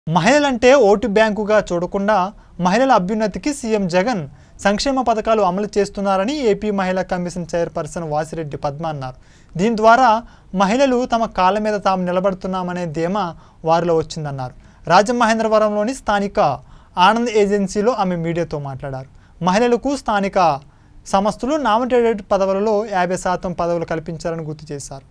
మహిళలంటే vote బ్యాంకుగా చూడకుండా మహిళల అభ్యున్నతికి సీఎం జగన్ సంక్షేమ పథకాలు అమలు చేస్తున్నారని ఏపీ మహిళా కమిషన్ చైర్పర్సన్ వాసిరెడ్డి పద్మ అన్నారు. దీని ద్వారా మహిళలు తమ కాళ్ళ మీద తాము నిలబడుతున్నామనే ధీమా వారిలో వచ్చిందన్నారు. రాజమహేంద్రవరంలోని స్థానిక ఆనంద్ ఏజెన్సీలో ఆమె మీడియాతో మాట్లాడారు. మహిళలకు స్థానిక సంస్థలు నామినేటెడ్ పదవులలో 50% పదవులు కల్పించారని గుర్తు చేశారు.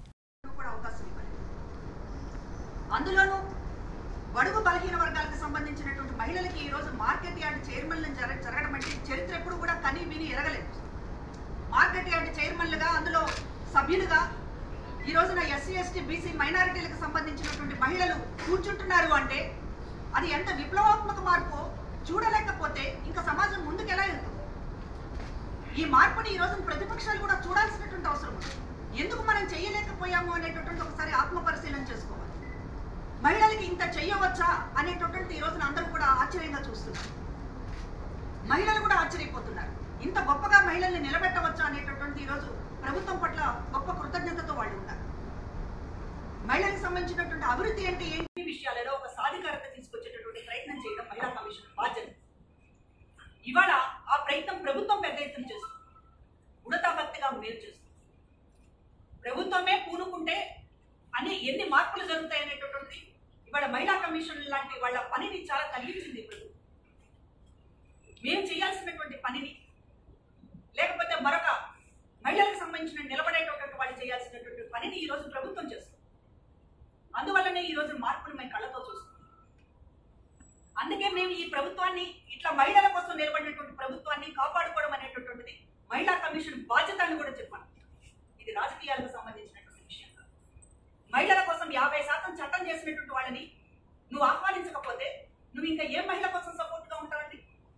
బడుగు బలహీన వర్గాలకు సంబంధించినటువంటి మహిళలకి ఈ రోజు మార్కెట్ యార్డ్ చైర్మన్లను జరగడం అంటే చరిత్ర ఎప్పుడు కూడా కని విని ఎరగలేదు. మార్కెట్ యార్డ్ చైర్మన్లుగా అందులో సభ్యులుగా ఈ రోజున ఎస్సీ ఎస్టీ బీసీ మైనారిటీలకు సంబంధించినటువంటి మహిళలు కూర్చుంటున్నారు అంటే అది ఎంత విప్లవాత్మక మార్పు చూడలేకపోతే ఇంకా సమాజం ముందుకు ఎలా వెళ్తుంది? ఈ మార్పుని ఈ రోజు ప్రతిపక్షాలు కూడా చూడాల్సినటువంటి అవసరం ఉంది. ఎందుకు మనం చేయలేకపోయాము అనేటటువంటి ఒకసారి ఆత్మ పరిశీలన చేసుకోవాలి. మహిళలకి ఇంత చెయ్యవచ్చా అనేటటువంటి ఈ రోజున అందరూ కూడా ఆశ్చర్యంగా చూస్తున్నారు. మహిళలు కూడా ఆశ్చర్యపోతున్నారు. ఇంత గొప్పగా మహిళల్ని నిలబెట్టవచ్చా అనేటటువంటి ఈరోజు ప్రభుత్వం పట్ల గొప్ప కృతజ్ఞతతో వాళ్ళు ఉన్నారు. మహిళలకు సంబంధించినటువంటి అభివృద్ధి అంటే ఏంటి విషయాలలో ఒక సాధికారత తీసుకొచ్చేటటువంటి ప్రయత్నం చేయడం మహిళా కమిషన్ బాధ్యత. ఇవాళ ఆ ప్రయత్నం ప్రభుత్వం పెద్ద ఎత్తున చేస్తుంది. ఉడతాభక్తిగా మేలు చేస్తుంది. ప్రభుత్వమే పూనుకుంటే అని ఎన్ని మార్పులు జరుగుతాయి అనేటటువంటి ఇవాళ మహిళా కమిషన్ లాంటి వాళ్ళ పనిని చాలా తగ్గించింది. ప్రభుత్వం మేము చేయాల్సినటువంటి పనిని లేకపోతే మరొక మహిళలకు సంబంధించిన నిలబడేటటువంటి వాళ్ళు చేయాల్సినటువంటి పనిని ఈ రోజు ప్రభుత్వం చేస్తుంది. అందువల్లనే ఈ రోజు మార్పులు మేము కళ్ళతో చూస్తాం. అందుకే మేము ఈ ప్రభుత్వాన్ని ఇట్లా మహిళల కోసం నిలబడినటువంటి ప్రభుత్వాన్ని కాపాడుకోవడం అనేటటువంటిది మహిళా కమిషన్ బాధ్యత అని కూడా చెప్పాను. ఇది రాజకీయాలకు సంబంధించినటువంటి విషయం. మహిళల కోసం 50% చట్టం చేసినటువంటి వాళ్ళని నువ్వు ఆహ్వానించకపోతే నువ్వు ఇంకా ఏ మహిళ కోసం సపోర్ట్గా ఉంటావండి?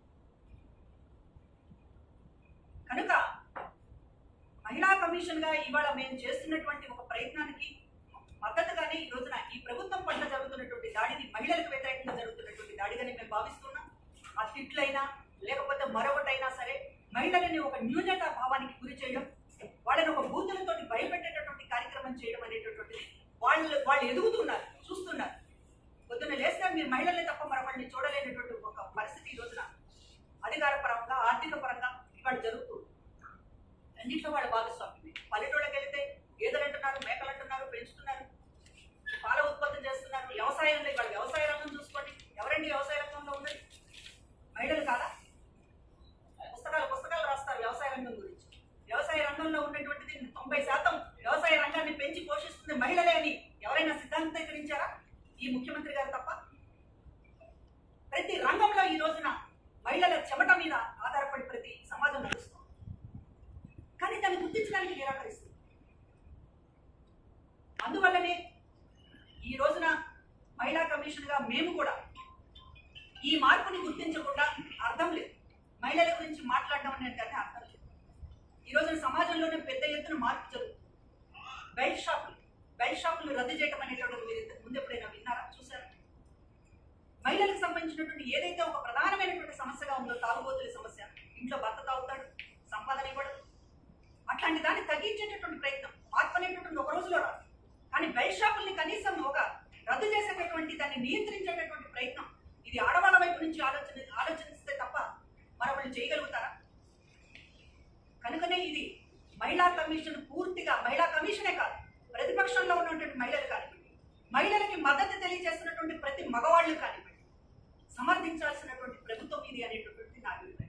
కనుక మహిళా కమిషన్గా ఇవాళ మేము చేస్తున్నటువంటి ఒక ప్రయత్నానికి మద్దతుగానే ఈ రోజున ఈ ప్రభుత్వం పట్ల జరుగుతున్నటువంటి దాడిని మహిళలకు వ్యతిరేకంగా జరుగుతున్నటువంటి దాడిగానే మేము భావిస్తున్నాం. ఆ తిట్లైనా లేకపోతే మరొకటైనా సరే మహిళలని ఒక న్యూనతా భావానికి గురి చేయడం, వాళ్ళని ఒక బూతులతోటి భయపెట్టేటటువంటి కార్యక్రమం చేయడం అనేటటువంటిది వాళ్ళు ఎదుగుతున్నారు, చూస్తున్నారు. పొద్దున్న లేస్తే మీరు మహిళల్ని తప్ప మరొకరిని చూడలేనటువంటి ఒక పరిస్థితి ఈ రోజున అధికార పరంగా ఆర్థిక పరంగా ఇవాళ జరుగుతుంది. అన్నింటిలో వాళ్ళ భాగస్వామ్యం. పల్లెటూళ్ళకి వెళితే గేదెలు అంటున్నారు, మేకలు అంటున్నారు, పెంచుతున్నారు, పాల ఉత్పత్తి చేస్తున్నారు. వ్యవసాయంలో ఇవాళ వ్యవసాయ రంగం చూసుకోండి. ఎవరండి వ్యవసాయ రంగంలో ఉన్నది? మహిళలు కాదా? పుస్తకాలు రాస్తారు వ్యవసాయ రంగం గురించి. వ్యవసాయ రంగంలో ఉన్నటువంటిది 90% వ్యవసాయ రంగాన్ని పెంచి పోషిస్తుంది మహిళలే అని ఎవరైనా సిద్ధాంతీకరించారా? ఈ ముఖ్యమంత్రి గారు తప్ప. ప్రతి రంగంలో ఈ రోజున మహిళల చెమట మీద ఆధారపడి ప్రతి సమాజం నడుస్తుంది. కానీ దాన్ని గుర్తించడానికి నిరాకరిస్తుంది. అందువల్లనే ఈ రోజున మహిళా కమిషన్గా మేము కూడా ఈ మార్పుని గుర్తించకుండా అర్థం లేదు. మహిళల గురించి మాట్లాడడం అనేది కానీ అర్థం లేదు. ఈ రోజున సమాజంలోనే పెద్ద ఎత్తున మార్పు జరుగుతుంది. బెల్ట్ షాపులు రద్దు చేయడం అనేటువంటి మీరు ముందు ఎప్పుడైనా విన్నారా, చూసారా? మహిళలకు సంబంధించినటువంటి ఏదైతే ఒక ప్రధానమైనటువంటి సమస్యగా ఉందో తాగుబోతుల సమస్య, ఇంట్లో భర్త తాగుతాడు, సంపాదన ఇవ్వడు, అట్లాంటి దాన్ని తగ్గించేటటువంటి ప్రయత్నం మార్పు అనేటటువంటి ఒక రోజులో రాదు. కానీ బెల్ట్ షాపుల్ని కనీసం ఒక రద్దు చేసేటటువంటి దాన్ని నియంత్రించేటటువంటి ప్రయత్నం ఇది ఆడవాళ్ళ వైపు నుంచి ఆలోచిస్తే తప్ప మరొకళ్ళు చేయగలుగుతారా? కనుకనే ఇది మహిళా కమిషన్ పూర్తిగా మహిళా కమిషనే కాదు, ప్రతిపక్షంలో ఉన్నటువంటి మహిళలు కానివ్వండి, మహిళలకి మద్దతు తెలియజేస్తున్నటువంటి ప్రతి మగవాళ్ళు కానివ్వండి, సమర్థించాల్సినటువంటి ప్రభుత్వం ఇది అనేటటువంటి నా అభిప్రాయం.